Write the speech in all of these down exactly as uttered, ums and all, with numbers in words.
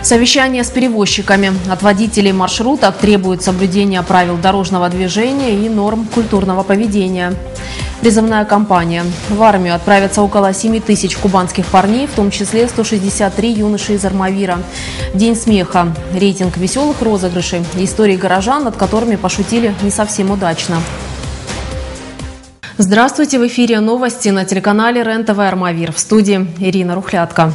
Совещание с перевозчиками. От водителей маршруток требует соблюдения правил дорожного движения и норм культурного поведения. Призывная кампания. В армию отправятся около семи тысяч кубанских парней, в том числе сто шестьдесят три юноши из Армавира. День смеха. Рейтинг веселых розыгрышей. Истории горожан, над которыми пошутили не совсем удачно. Здравствуйте! В эфире новости на телеканале РЕН-ТВ Армавир. В студии Ирина Рухлятко.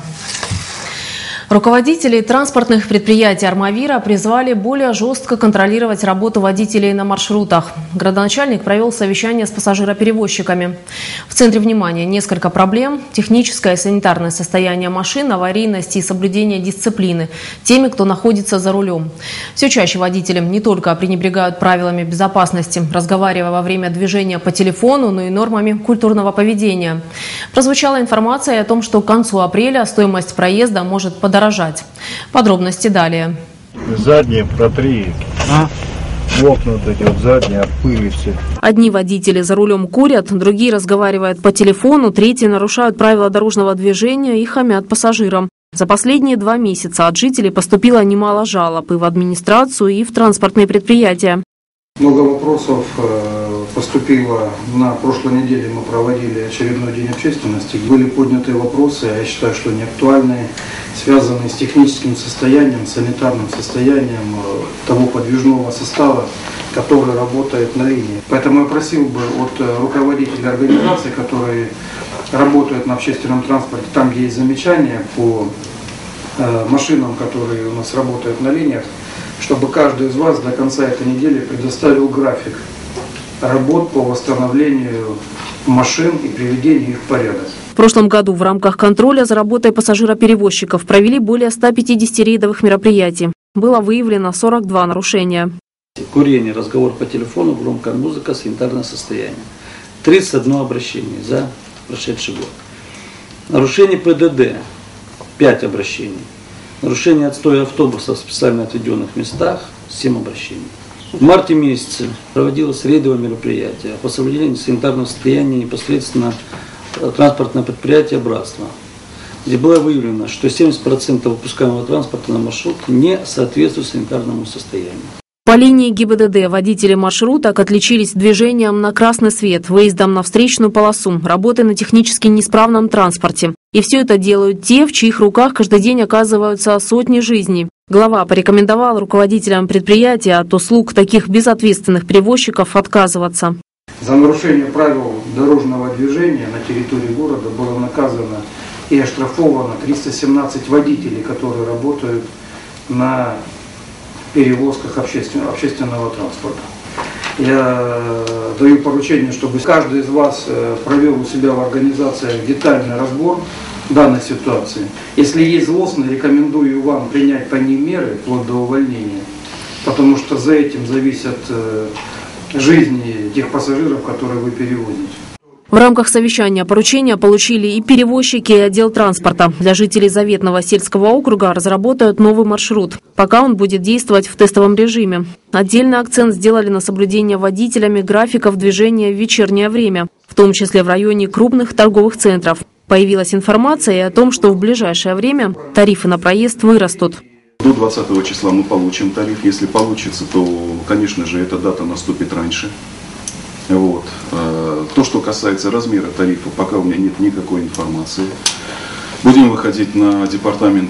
Руководители транспортных предприятий Армавира призвали более жестко контролировать работу водителей на маршрутах. Градоначальник провел совещание с пассажироперевозчиками. В центре внимания несколько проблем: техническое и санитарное состояние машин, аварийность и соблюдение дисциплины теми, кто находится за рулем. Все чаще водители не только пренебрегают правилами безопасности, разговаривая во время движения по телефону, но и нормами культурного поведения. Прозвучала информация о том, что к концу апреля стоимость проезда может подорожать. Подробности далее. Задние протри, а? Окна вот эти вот задние, от пыли все. Одни водители за рулем курят, другие разговаривают по телефону, третьи нарушают правила дорожного движения и хамят пассажирам. За последние два месяца от жителей поступило немало жалоб и в администрацию, и в транспортные предприятия. Много вопросов поступило. На прошлой неделе мы проводили очередной день общественности. Были подняты вопросы, я считаю, что не актуальные, связанные с техническим состоянием, санитарным состоянием того подвижного состава, который работает на линии. Поэтому я просил бы от руководителей организаций, которые работают на общественном транспорте, там, где есть замечания по машинам, которые у нас работают на линиях, чтобы каждый из вас до конца этой недели предоставил график работ по восстановлению машин и приведению их в порядок. В прошлом году в рамках контроля за работой пассажироперевозчиков провели более ста пятидесяти рейдовых мероприятий. Было выявлено сорок два нарушения. Курение, разговор по телефону, громкая музыка, санитарное состояние. тридцать одно обращение за прошедший год. Нарушение ПДД – пять обращений. Нарушение отстоя автобусов в специально отведенных местах – семь обращений. В марте месяце проводилось рейдовое мероприятие по соблюдению санитарного состояния непосредственно транспортное предприятие «Братство», где было выявлено, что семьдесят процентов выпускаемого транспорта на маршрут не соответствует санитарному состоянию. По линии ГИБДД водители маршруток отличились движением на красный свет, выездом на встречную полосу, работой на технически неисправном транспорте. И все это делают те, в чьих руках каждый день оказываются сотни жизней. Глава порекомендовал руководителям предприятия от услуг таких безответственных перевозчиков отказываться. За нарушение правил дорожного движения на территории города было наказано и оштрафовано триста семнадцать водителей, которые работают на перевозках общественного, общественного транспорта. Я даю поручение, чтобы каждый из вас провел у себя в организациях детальный разбор данной ситуации. Если есть злостные, рекомендую вам принять по ним меры вплоть до увольнения, потому что за этим зависят жизни тех пассажиров, которые вы перевозите. В рамках совещания поручения получили и перевозчики, и отдел транспорта. Для жителей Заветного сельского округа разработают новый маршрут. Пока он будет действовать в тестовом режиме. Отдельный акцент сделали на соблюдение водителями графиков движения в вечернее время, в том числе в районе крупных торговых центров. Появилась информация и о том, что в ближайшее время тарифы на проезд вырастут. До двадцатого числа мы получим тариф. Если получится, то, конечно же, эта дата наступит раньше. Вот. То, что касается размера тарифа, пока у меня нет никакой информации. Будем выходить на департамент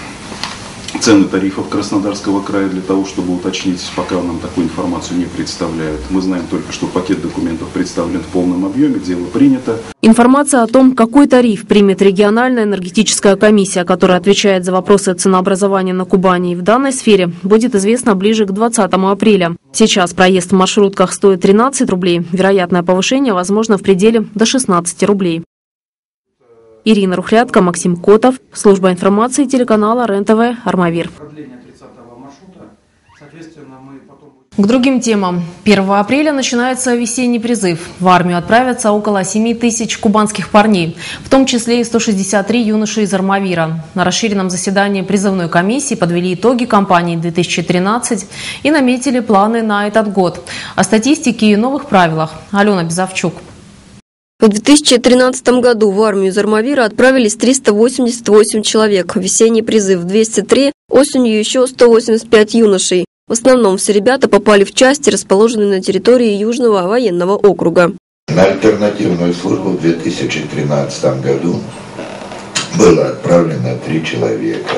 цены тарифов Краснодарского края для того, чтобы уточнить, пока нам такую информацию не представляют. Мы знаем только, что пакет документов представлен в полном объеме, дело принято. Информация о том, какой тариф примет региональная энергетическая комиссия, которая отвечает за вопросы ценообразования на Кубани, в данной сфере будет известна ближе к двадцатому апреля. Сейчас проезд в маршрутках стоит тринадцать рублей. Вероятное повышение возможно в пределе до шестнадцати рублей. Ирина Рухлятко, Максим Котов, служба информации телеканала РЕН-ТВ Армавир. К другим темам. первого апреля начинается весенний призыв. В армию отправятся около семи тысяч кубанских парней, в том числе и сто шестьдесят три юноши из Армавира. На расширенном заседании призывной комиссии подвели итоги кампании две тысячи тринадцать и наметили планы на этот год. О статистике и новых правилах Алена Безовчук. В две тысячи тринадцатом году в армию из Армавира отправились триста восемьдесят восемь человек, весенний призыв двести три, осенью еще сто восемьдесят пять юношей. В основном все ребята попали в части, расположенные на территории Южного военного округа. На альтернативную службу в две тысячи тринадцатом году было отправлено три человека.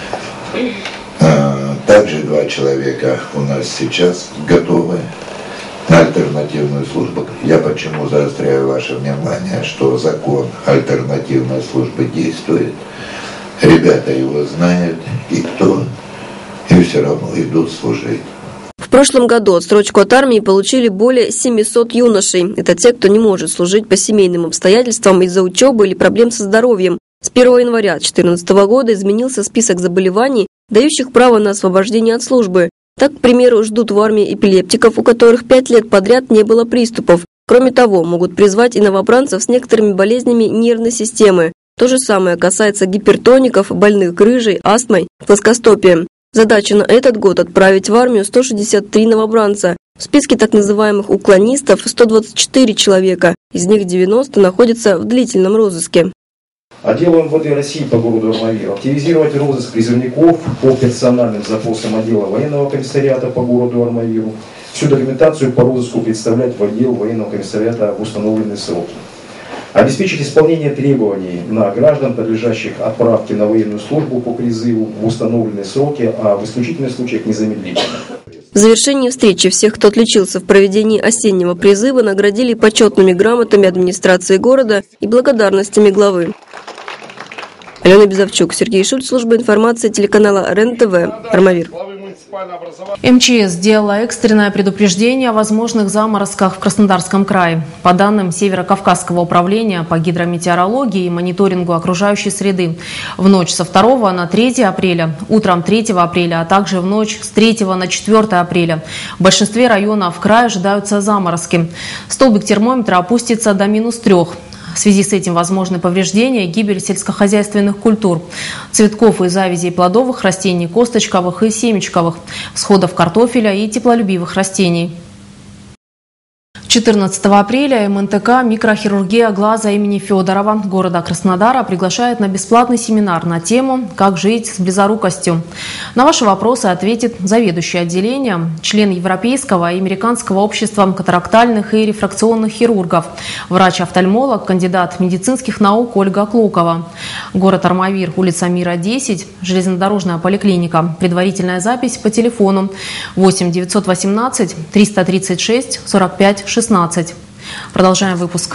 Также два человека у нас сейчас готовы на альтернативную службу. Я почему заостряю ваше внимание, что закон альтернативной службы действует. Ребята его знают, и кто, и все равно идут служить. В прошлом году отсрочку от армии получили более семисот юношей. Это те, кто не может служить по семейным обстоятельствам из-за учебы или проблем со здоровьем. С первого января две тысячи четырнадцатого года изменился список заболеваний, дающих право на освобождение от службы. Так, к примеру, ждут в армии эпилептиков, у которых пять лет подряд не было приступов. Кроме того, могут призвать и новобранцев с некоторыми болезнями нервной системы. То же самое касается гипертоников, больных грыжей, астмой, плоскостопием. Задача на этот год отправить в армию сто шестьдесят три новобранца. В списке так называемых уклонистов сто двадцать четыре человека, из них девяносто находятся в длительном розыске. Отделу эм вэ дэ России по городу Армавир активизировать розыск призывников по персональным запросам отдела военного комиссариата по городу Армавиру. Всю документацию по розыску представлять в отдел военного комиссариата в установленные сроки. Обеспечить исполнение требований на граждан, подлежащих отправке на военную службу по призыву в установленные сроки, а в исключительных случаях незамедлительно. В завершении встречи всех, кто отличился в проведении осеннего призыва, наградили почетными грамотами администрации города и благодарностями главы. Алена Безовчук, Сергей Шульц, служба информации телеканала РЕН-ТВ, Армавир. эм че эс сделала экстренное предупреждение о возможных заморозках в Краснодарском крае. По данным Северо-Кавказского управления по гидрометеорологии и мониторингу окружающей среды, в ночь со второго на третье апреля, утром третьего апреля, а также в ночь с третьего на четвёртое апреля в большинстве районов края ожидаются заморозки. Столбик термометра опустится до минус трех. В связи с этим возможны повреждения и гибель сельскохозяйственных культур, цветков и завязей плодовых растений, косточковых и семечковых, всходов картофеля и теплолюбивых растений. четырнадцатого апреля эм эн тэ ка «Микрохирургия глаза» имени Федорова города Краснодара приглашает на бесплатный семинар на тему «Как жить с близорукостью». На ваши вопросы ответит заведующий отделением, член Европейского и Американского общества катарактальных и рефракционных хирургов, врач-офтальмолог, кандидат медицинских наук Ольга Клокова. Город Армавир, улица Мира, десять, железнодорожная поликлиника. Предварительная запись по телефону восемь девятьсот восемнадцать триста тридцать шесть сорок пять шестнадцать. Продолжаем выпуск.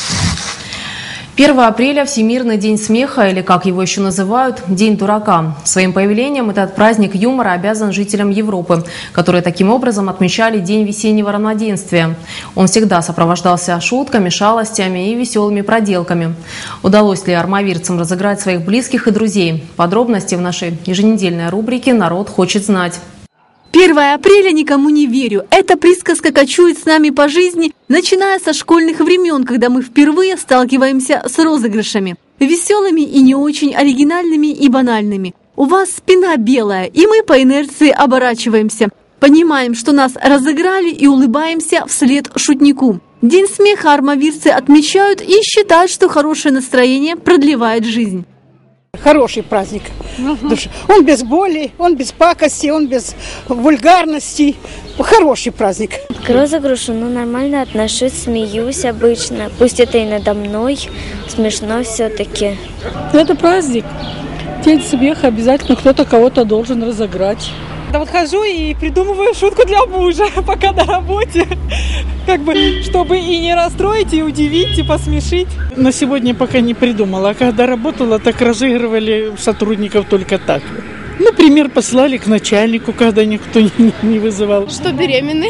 первого апреля – Всемирный день смеха, или, как его еще называют, День дурака. Своим появлением этот праздник юмора обязан жителям Европы, которые таким образом отмечали День весеннего равноденствия. Он всегда сопровождался шутками, шалостями и веселыми проделками. Удалось ли армавирцам разыграть своих близких и друзей? Подробности в нашей еженедельной рубрике «Народ хочет знать». первого апреля никому не верю. Эта присказка кочует с нами по жизни, начиная со школьных времен, когда мы впервые сталкиваемся с розыгрышами. Веселыми и не очень оригинальными и банальными. У вас спина белая, и мы по инерции оборачиваемся. Понимаем, что нас разыграли, и улыбаемся вслед шутнику. День смеха армавирцы отмечают и считают, что хорошее настроение продлевает жизнь. Хороший праздник. Угу. Он без боли, он без пакости, он без вульгарности. Хороший праздник. К розыгрышу ну, нормально отношусь, смеюсь обычно. Пусть это и надо мной, смешно все-таки. Это праздник. День смеха, обязательно кто-то кого-то должен разыграть. Да вот хожу и придумываю шутку для мужа, пока на работе, как бы, чтобы и не расстроить, и удивить, и посмешить. На сегодня пока не придумала, а когда работала, так разыгрывали сотрудников только так. Например, послали к начальнику, когда никто не, не вызывал. Что беременны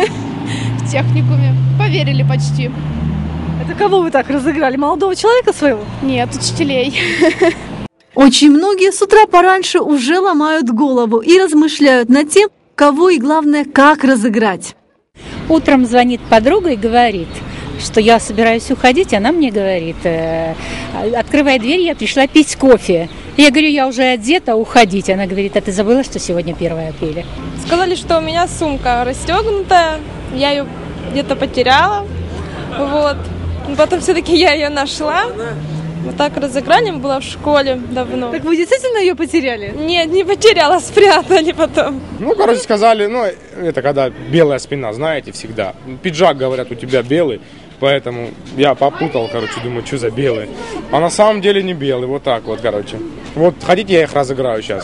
в техникуме, поверили почти. Это кого вы так разыграли, молодого человека своего? Нет, учителей. Очень многие с утра пораньше уже ломают голову и размышляют над тем, кого и, главное, как разыграть. Утром звонит подруга и говорит, что я собираюсь уходить, она мне говорит, открывая дверь, я пришла пить кофе. Я говорю, я уже одета, уходить. Она говорит, а ты забыла, что сегодня первого апреля? Сказали, что у меня сумка расстегнутая, я ее где-то потеряла, вот. Потом все-таки я ее нашла. Вот так разыгранием была в школе давно. Так вы действительно ее потеряли? Нет, не потеряла, спрятали потом. Ну, короче, сказали, ну, это когда белая спина, знаете, всегда. Пиджак, говорят, у тебя белый, поэтому я попутал, короче, думаю, что за белый. А на самом деле не белый, вот так вот, короче. Вот, хотите, я их разыграю сейчас.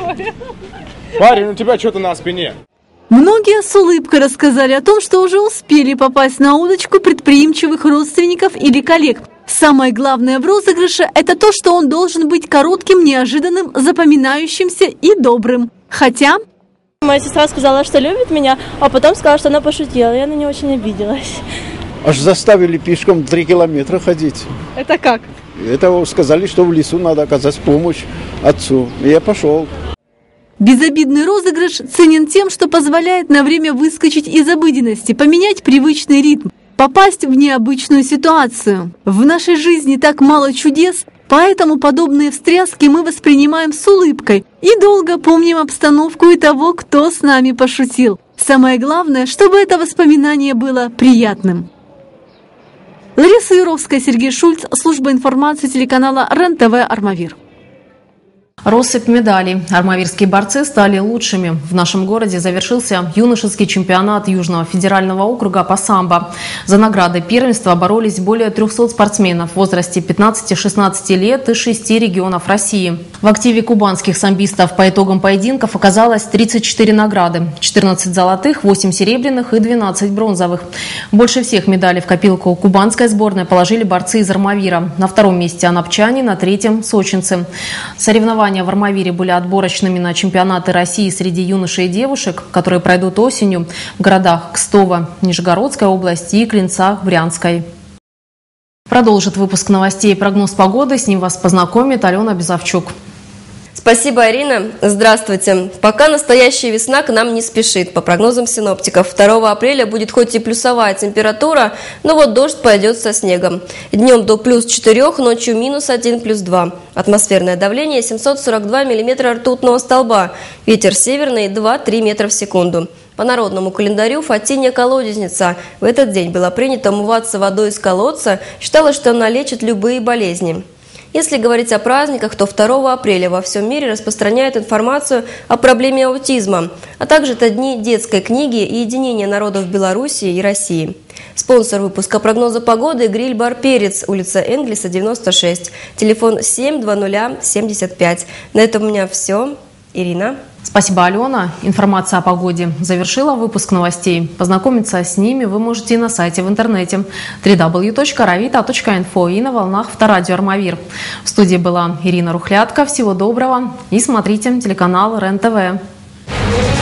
Парень, у тебя что-то на спине. Многие с улыбкой рассказали о том, что уже успели попасть на удочку предприимчивых родственников или коллег. Самое главное в розыгрыше – это то, что он должен быть коротким, неожиданным, запоминающимся и добрым. Хотя… Моя сестра сказала, что любит меня, а потом сказала, что она пошутила. Я на нее очень обиделась. Аж заставили пешком три километра ходить. Это как? Это сказали, что в лесу надо оказать помощь отцу. И я пошел. Безобидный розыгрыш ценен тем, что позволяет на время выскочить из обыденности, поменять привычный ритм, попасть в необычную ситуацию. В нашей жизни так мало чудес, поэтому подобные встряски мы воспринимаем с улыбкой и долго помним обстановку и того, кто с нами пошутил. Самое главное, чтобы это воспоминание было приятным. Лариса Юровская, Сергей Шульц, служба информации телеканала РЕН-ТВ «Армавир». Россыпь медалей. Армавирские борцы стали лучшими. В нашем городе завершился юношеский чемпионат Южного федерального округа по самбо. За награды первенства боролись более трехсот спортсменов в возрасте пятнадцати-шестнадцати лет из шести регионов России. В активе кубанских самбистов по итогам поединков оказалось тридцать четыре награды. четырнадцать золотых, восемь серебряных и двенадцать бронзовых. Больше всех медалей в копилку кубанской сборной положили борцы из Армавира. На втором месте анапчане, на третьем – сочинцы. Соревнования в Армавире были отборочными на чемпионаты России среди юношей и девушек, которые пройдут осенью в городах Кстово, Нижегородской области и Клинцах, Брянской. Продолжит выпуск новостей и прогноз погоды. С ним вас познакомит Алена Безовчук. Спасибо, Ирина. Здравствуйте. Пока настоящая весна к нам не спешит. По прогнозам синоптиков, второго апреля будет хоть и плюсовая температура, но вот дождь пойдет со снегом. Днем до плюс четырех, ночью минус один, плюс два. Атмосферное давление семьсот сорок два миллиметра ртутного столба. Ветер северный два-три метра в секунду. По народному календарю Фатинья колодезница. В этот день было принято умываться водой из колодца. Считалось, что она лечит любые болезни. Если говорить о праздниках, то второго апреля во всем мире распространяют информацию о проблеме аутизма, а также это дни детской книги и единения народов Белоруссии и России. Спонсор выпуска прогноза погоды – гриль-бар «Перец», улица Энгельса, девяносто шесть, телефон семь два ноль семьдесят пять. На этом у меня все. Ирина. Спасибо, Алена. Информация о погоде завершила выпуск новостей. Познакомиться с ними вы можете и на сайте в интернете дабл ю дабл ю дабл ю точка равита точка инфо и на волнах Авторадио Армавир. В студии была Ирина Рухлядка. Всего доброго и смотрите телеканал РЕН-ТВ.